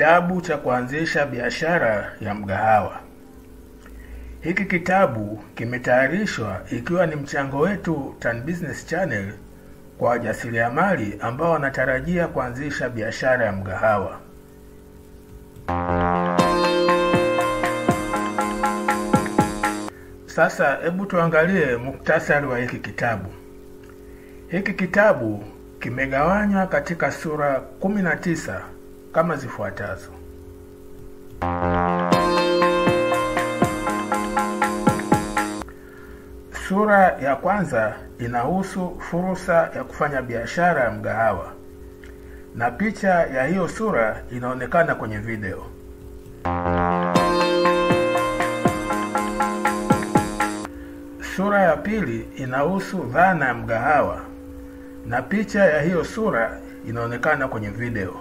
Kitabu cha kuanzisha biashara ya mgahawa. Hiki kitabu kimetayarishwa ikiwa ni mchango wetu Tan Business Channel kwa wajasiriamali ambao wanatarajia kuanzisha biashara ya mgahawa. Sasa hebu tuangalie muktasari wa hiki kitabu. Hiki kitabu kimegawanywa katika sura 19 kama zifuatazo. Sura ya kwanza inahusu fursa ya kufanya biashara ya mgahawa, na picha ya hiyo sura inaonekana kwenye video. Sura ya pili inahusu dhana ya mgahawa, na picha ya hiyo sura inaonekana kwenye video.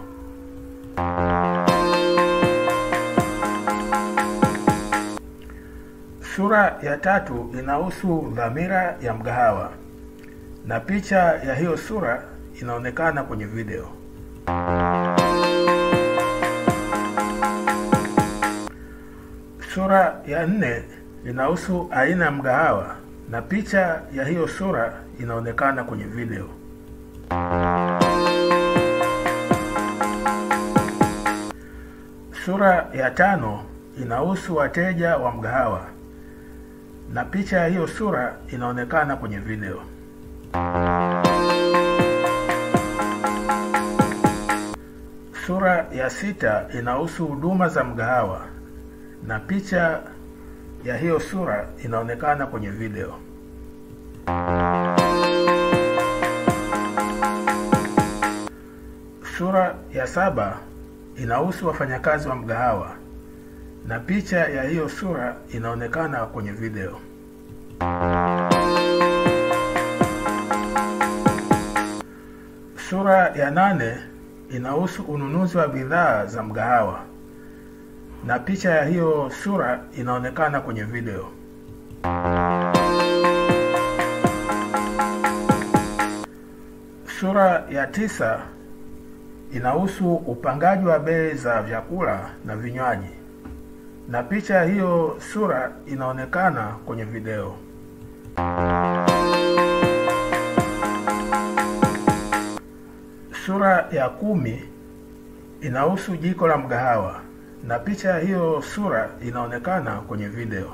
Sura ya tatu inahusu dhamira ya mgahawa, na picha ya hiyo sura inaonekana kwenye video. Sura ya 4 inahusu aina ya mgahawa, na picha ya hiyo sura inaonekana kwenye video. Sura ya 5 inahusu wateja wa mgahawa, na picha ya hiyo sura inaonekana kwenye video. Sura ya 6 inahusu huduma za mgahawa, na picha ya hiyo sura inaonekana kwenye video. Sura ya 7 inahusu wafanyakazi wa mgahawa, na picha ya hiyo sura inaonekana kwenye video. Sura ya 8 inahusu ununuzi wa bidhaa za mgahawa, na picha ya hiyo sura inaonekana kwenye video. Sura ya 9 inahusu upangaji wa bei za vyakula na vinywaji, na picha ya hiyo sura inaonekana kwenye video. Sura ya 10 inahusu jiko la mgahawa, na picha ya hiyo sura inaonekana kwenye video.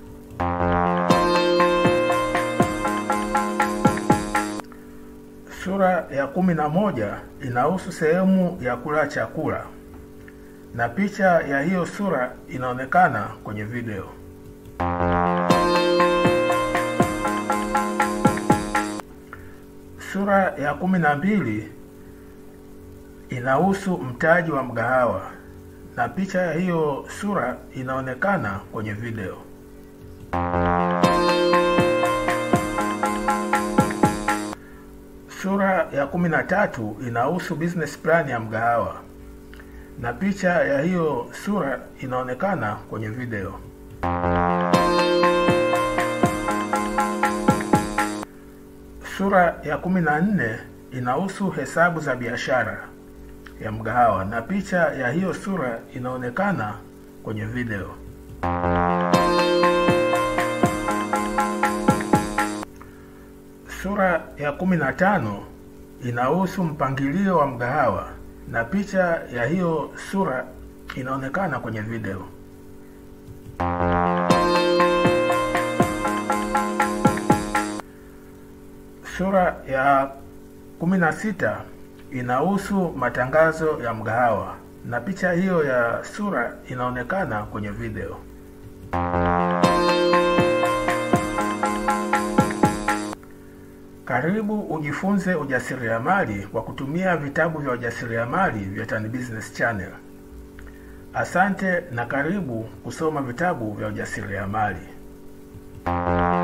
Sura ya 11 inahusu sehemu ya kula chakula, na picha ya hiyo sura inaonekana kwenye video. Sura ya 12 inahusu mtaji wa mgahawa, na picha ya hiyo sura inaonekana kwenye video. Sura ya 13 inahusu business plan ya mgahawa, na picha ya hiyo sura inaonekana kwenye video. Sura ya 14 inahusu hesabu za biashara ya mgahawa, na picha ya hiyo sura inaonekana kwenye video. Sura ya 15 inahusu mpangilio wa mgahawa, na picha ya hiyo sura inaonekana kwenye video. Sura ya 16 inahusu matangazo ya mgahawa, na picha hiyo ya sura inaonekana kwenye video. Karibu ujifunze ujasiriamali kwa kutumia vitabu vya ujasiriamali vya Tan Business Channel. Asante na karibu kusoma vitabu vya ujasiriamali.